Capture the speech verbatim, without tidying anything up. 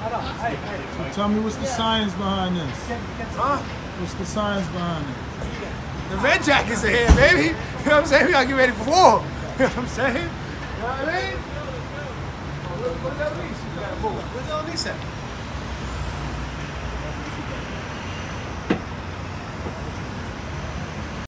So tell me, what's the science behind this? Huh? What's the science behind it? The red jackets are here, baby. You know what I'm saying? We gotta get ready for war. You know what I'm saying? You know what I mean? Where's the Elise? Where's the Elise at?